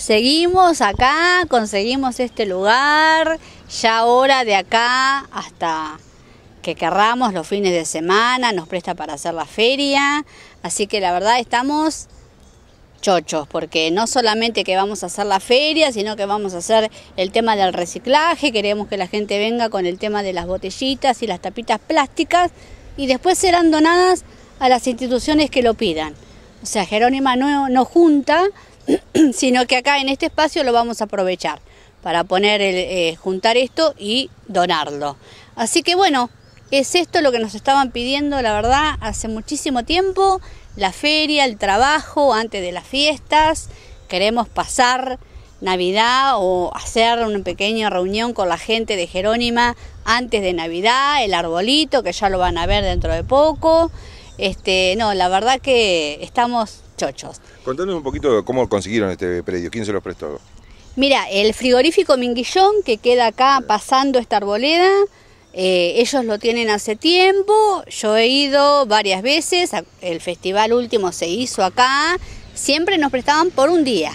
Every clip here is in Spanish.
Seguimos acá, conseguimos este lugar, ya ahora de acá hasta que querramos los fines de semana, nos presta para hacer la feria, así que la verdad estamos chochos, porque no solamente que vamos a hacer la feria, sino que vamos a hacer el tema del reciclaje, queremos que la gente venga con el tema de las botellitas y las tapitas plásticas y después serán donadas a las instituciones que lo pidan. O sea, Jerónima no junta, sino que acá en este espacio lo vamos a aprovechar para poner juntar esto y donarlo. Así que bueno, es esto lo que nos estaban pidiendo, la verdad, hace muchísimo tiempo, la feria, el trabajo antes de las fiestas, queremos pasar Navidad o hacer una pequeña reunión con la gente de Jerónima antes de Navidad, el arbolito que ya lo van a ver dentro de poco. No, la verdad que estamos chochos. Contanos un poquito cómo consiguieron este predio, quién se los prestó. Mira, el frigorífico Minguillón que queda acá pasando esta arboleda, ellos lo tienen hace tiempo, yo he ido varias veces, el festival último se hizo acá, siempre nos prestaban por un día.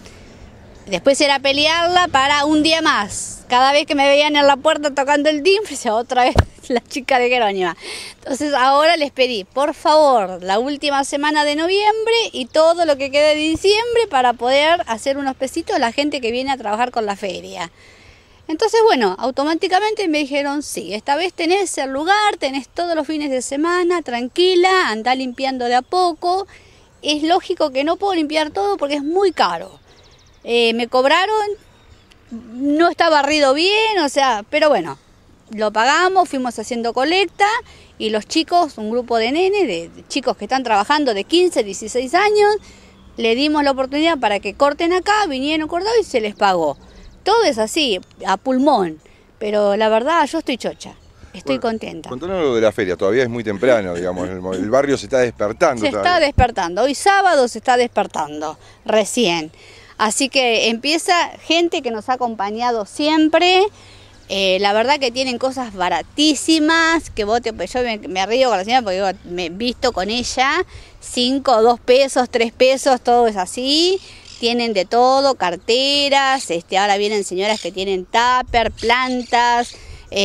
Después era pelearla para un día más. Cada vez que me veían en la puerta tocando el timbre, otra vez la chica de Jerónima. Entonces ahora les pedí, por favor, la última semana de noviembre y todo lo que quede de diciembre para poder hacer unos pesitos a la gente que viene a trabajar con la feria. Entonces, bueno, automáticamente me dijeron, sí, esta vez tenés el lugar, tenés todos los fines de semana, tranquila, andá limpiando de a poco. Es lógico que no puedo limpiar todo porque es muy caro. Me cobraron, no está barrido bien, o sea, pero bueno, lo pagamos, fuimos haciendo colecta y los chicos, un grupo de nenes, de chicos que están trabajando de 15, 16 años, le dimos la oportunidad para que corten acá, vinieron cortados y se les pagó. Todo es así, a pulmón, pero la verdad yo estoy chocha, estoy contenta. Contanos lo de la feria, todavía es muy temprano, digamos, el barrio se está despertando. Está despertando, hoy sábado se está despertando, recién. Así que empieza gente que nos ha acompañado siempre, la verdad que tienen cosas baratísimas, que yo me río con la señora porque me he visto con ella, 5, 2 pesos, 3 pesos, todo es así. Tienen de todo, carteras, ahora vienen señoras que tienen tupper, plantas,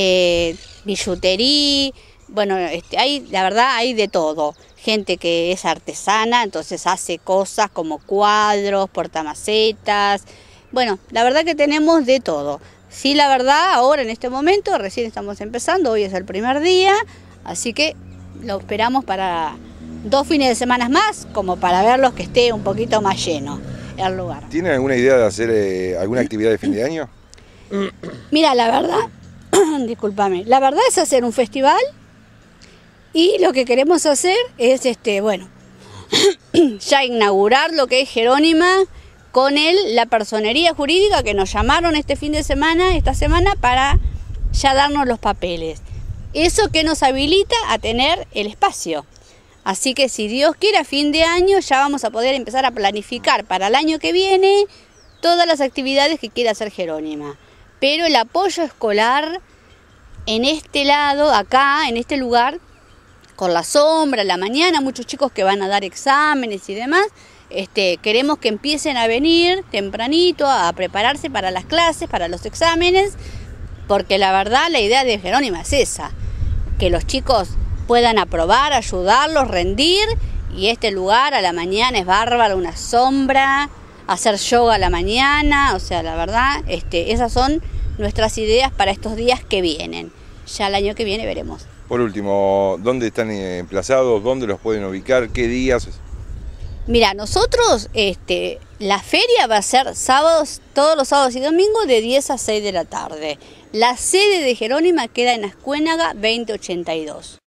billutería, bueno, la verdad hay de todo. Gente que es artesana, entonces hace cosas como cuadros, portamacetas, bueno, la verdad que tenemos de todo. Sí, la verdad, ahora en este momento, recién estamos empezando, hoy es el primer día, así que lo esperamos para 2 fines de semana más, como para verlos que esté un poquito más lleno el lugar. ¿Tienen alguna idea de hacer alguna actividad de fin de año? Mira, la verdad, discúlpame, la verdad es hacer un festival y lo que queremos hacer es, ya inaugurar lo que es Jerónima con la personería jurídica que nos llamaron esta semana para ya darnos los papeles. Eso que nos habilita a tener el espacio. Así que si Dios quiere, a fin de año ya vamos a poder empezar a planificar para el año que viene todas las actividades que quiera hacer Jerónima. Pero el apoyo escolar en este lado, acá, en este lugar, con la sombra, la mañana, muchos chicos que van a dar exámenes y demás, queremos que empiecen a venir tempranito a prepararse para las clases, para los exámenes, porque la verdad la idea de Jerónima es esa, que los chicos puedan aprobar, ayudarlos, rendir, y este lugar a la mañana es bárbaro, una sombra, hacer yoga a la mañana, o sea, la verdad, esas son nuestras ideas para estos días que vienen. Ya el año que viene veremos. Por último, ¿dónde están emplazados? ¿Dónde los pueden ubicar? ¿Qué días? Mira, nosotros, la feria va a ser todos los sábados y domingos de 10 a 6 de la tarde. La sede de Jerónima queda en Ascuénaga 2082.